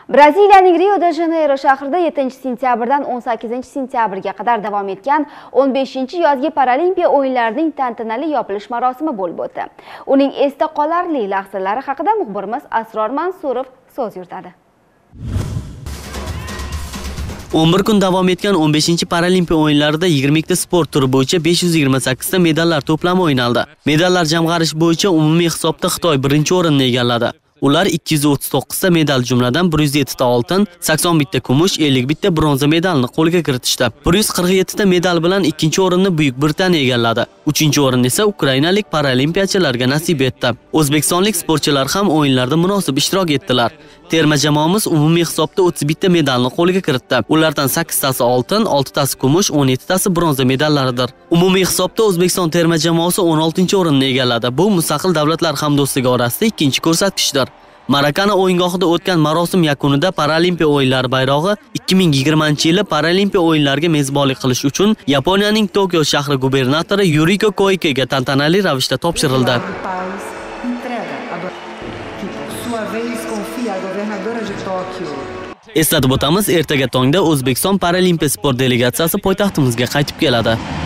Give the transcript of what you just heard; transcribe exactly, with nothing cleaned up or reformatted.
Braziliyaning Rio-de-Janeiro shahrida yettinchi sentyabrdan o'n sakkizinchi sentyabrga qadar davom etgan o'n beshinchi yozgi Paralimpiya o'yinlarining tantanali yopilish marosimi bo'lib o'tdi. Uning esda qolarli lahzalari haqida muxbirimiz Asror Mansurov so'z yuritadi. o'n bir kun davom etgan o'n beshinchi Paralimpiya o'yinlarida yigirma ikkita sport turi bo'yicha besh yuz yigirma sakkizta medallar to'plami o'ynaldi. Medallar jamg'arish bo'yicha umumiy hisobda Xitoy birinchi o'rinni egalladi. Ular ikki yuz o'ttiz to'qqizta medal, jumladan bir yuz yettita oltin, sakson bitta kumush, ellik bitta bronza medalni qo'lga kiritishdi. bir yuz qirq yettita medal bilan ikkinchi o'rinni Buyuk Britaniya egalladi. uchinchi o'rin esa ukrainalik paralimpiyachilarga nasib etdi. O'zbekistonlik sportchilar ham o'yinlarda munosib ishtirok etdilar. Terma jamoamiz umumiy hisobda o'ttiz bitta medalni qo'lga kiritdi. Ulardan sakkiztasi oltin, oltitasi kumush, o'n yettitasi bronza medallaridir. Umumiy hisobda O'zbekiston terma jamoasi o'n oltinchi o'rinni egalladi. Bu mustaqil davlatlar hamdo'stligi orasida ikkinchi ko'rsatkichdir. Marakana o'yingohida o'tgan marosim yakunida Paralimpiya o'yinlari bayrog'i ikki ming yigirmanchi yili Paralimpiya o'yinlariga mezbonlik qilish uchun Yaponiyaning Tokio shahri gubernatori Yuriko Koikega tantanali ravishda topshirildi. Eslatib o'tamiz, ertaga tongda O'zbekiston Paralimpiya sport delegatsiyasi poytaxtimizga qaytib keladi.